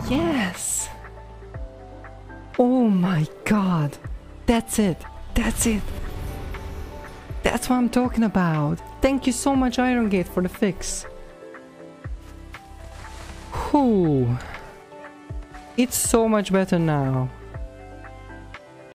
Yes! Oh my god! That's it! That's it! That's what I'm talking about! Thank you so much, Iron Gate, for the fix. Whew. It's so much better now.